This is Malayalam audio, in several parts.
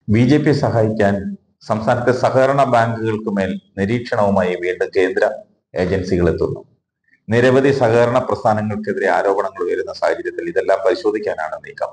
ബി.ജെ.പി സഹായിക്കാൻ സംസ്ഥാനത്തെ സഹകരണ ബാങ്കുകൾക്ക് മേൽ നിരീക്ഷണവുമായി വീണ്ടും കേന്ദ്ര ഏജൻസികൾ എത്തുന്നു. നിരവധി സഹകരണ പ്രസ്ഥാനങ്ങൾക്കെതിരെ ആരോപണങ്ങൾ ഉയരുന്ന സാഹചര്യത്തിൽ ഇതെല്ലാം പരിശോധിക്കാനാണ് നീക്കം.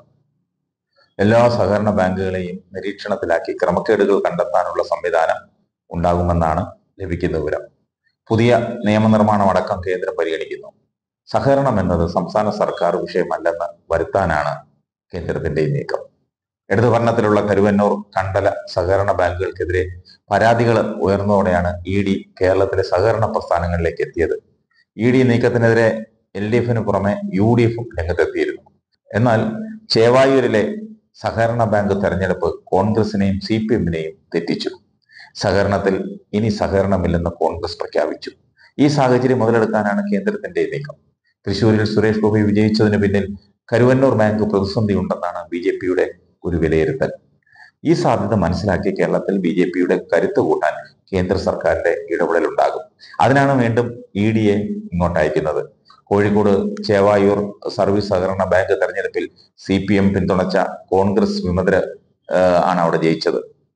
എല്ലാ സഹകരണ ബാങ്കുകളെയും നിരീക്ഷണത്തിലാക്കി ക്രമക്കേടുകൾ കണ്ടെത്താനുള്ള സംവിധാനം ഉണ്ടാകുമെന്നാണ് ലഭിക്കുന്ന വിവരം. പുതിയ നിയമനിർമ്മാണം അടക്കം കേന്ദ്രം പരിഗണിക്കുന്നു. സഹകരണം എന്നത് സംസ്ഥാന സർക്കാർ വിഷയമല്ലെന്ന് വരുത്താനാണ് കേന്ദ്രത്തിന്റെ നീക്കം. ഇടതു ഭരണത്തിലുള്ള കരുവന്നൂർ കണ്ടല സഹകരണ ബാങ്കുകൾക്കെതിരെ പരാതികൾ ഉയർന്നതോടെയാണ് ഇ.ഡി. കേരളത്തിലെ സഹകരണ പ്രസ്ഥാനങ്ങളിലേക്ക് എത്തിയത്. ഇ.ഡി. നീക്കത്തിനെതിരെ LDF-ന് പുറമെ UDF-ഉം രംഗത്തെത്തിയിരുന്നു. എന്നാൽ ചേവായൂരിലെ സഹകരണ ബാങ്ക് തെരഞ്ഞെടുപ്പ് കോൺഗ്രസിനെയും CPM-നെയും തെറ്റിച്ചു. സഹകരണത്തിൽ ഇനി സഹകരണമില്ലെന്ന് കോൺഗ്രസ് പ്രഖ്യാപിച്ചു. ഈ സാഹചര്യം മുതലെടുക്കാനാണ് കേന്ദ്രത്തിന്റെ നീക്കം. തൃശൂരിൽ സുരേഷ് ഗോപി വിജയിച്ചതിന് പിന്നിൽ കരുവന്നൂർ ബാങ്ക് പ്രതിസന്ധി ഉണ്ടെന്നാണ് ബി.ജെ.പിയുടെ ഒരു വിലയിരുത്തൽ. ഈ സാധ്യത മനസ്സിലാക്കി കേരളത്തിൽ ബി.ജെ.പിയുടെ കരുത്ത് കൂട്ടാൻ കേന്ദ്ര സർക്കാരിന്റെ ഇടപെടൽ ഉണ്ടാകും. അതിനാണ് വീണ്ടും ഇ.ഡിയെ ഇങ്ങോട്ട് അയക്കുന്നത്. കോഴിക്കോട് ചേവായൂർ സർവീസ് സഹകരണ ബാങ്ക് തെരഞ്ഞെടുപ്പിൽ CPM പിന്തുണച്ച കോൺഗ്രസ് വിമതര് ആണ് അവിടെ ജയിച്ചത്.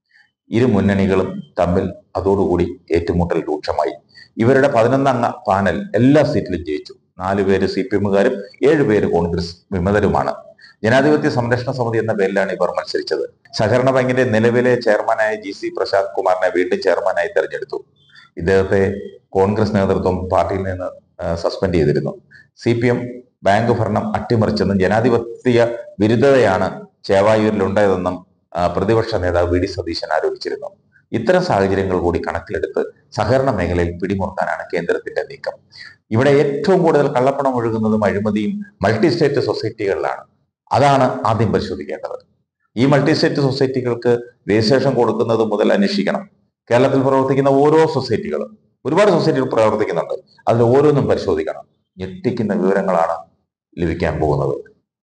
ഇരു മുന്നണികളും തമ്മിൽ അതോടുകൂടി ഏറ്റുമുട്ടൽ രൂക്ഷമായി. ഇവരുടെ 11 അംഗ പാനൽ എല്ലാ സീറ്റിലും ജയിച്ചു. 4 പേര് CPM-കാരും 7 പേര് കോൺഗ്രസ് വിമതരുമാണ്. ജനാധിപത്യ സംരക്ഷണ സമിതി എന്ന പേരിലാണ് ഇവർ മത്സരിച്ചത്. സഹകരണ ബാങ്കിന്റെ നിലവിലെ ചെയർമാനായ GC പ്രശാന്ത് കുമാറിനെ വീണ്ടും ചെയർമാനായി തെരഞ്ഞെടുത്തു. ഇദ്ദേഹത്തെ കോൺഗ്രസ് നേതൃത്വം പാർട്ടിയിൽ നിന്ന് സസ്പെൻഡ് ചെയ്തിരുന്നു. CPM ബാങ്ക് ഭരണം അട്ടിമറിച്ചെന്നും ജനാധിപത്യ വിരുദ്ധതയാണ് ചേവായൂരിലുണ്ടായതെന്നും പ്രതിപക്ഷ നേതാവ് വി.ഡി. സതീശൻ ആരോപിച്ചിരുന്നു. ഇത്തരം സാഹചര്യങ്ങൾ കൂടി കണക്കിലെടുത്ത് സഹകരണ മേഖലയിൽ പിടിമുറുക്കാനാണ് കേന്ദ്രത്തിന്റെ നീക്കം. ഇവിടെ ഏറ്റവും കൂടുതൽ കള്ളപ്പണം ഒഴുകുന്നതും അഴിമതിയും മൾട്ടി സ്റ്റേറ്റ് സൊസൈറ്റികളിലാണ്. അതാണ് ആദ്യം പരിശോധിക്കേണ്ടത്. ഈ മൾട്ടി സ്റ്റേറ്റ് സൊസൈറ്റികൾക്ക് രജിസ്ട്രേഷൻ കൊടുക്കുന്നത് മുതൽ അന്വേഷിക്കണം. കേരളത്തിൽ പ്രവർത്തിക്കുന്ന ഓരോ സൊസൈറ്റികളും, ഒരുപാട് സൊസൈറ്റികൾ പ്രവർത്തിക്കുന്നുണ്ട്, അതിൽ ഓരോന്നും പരിശോധിക്കണം. ഞെട്ടിക്കുന്ന വിവരങ്ങളാണ് ലഭിക്കാൻ പോകുന്നത്.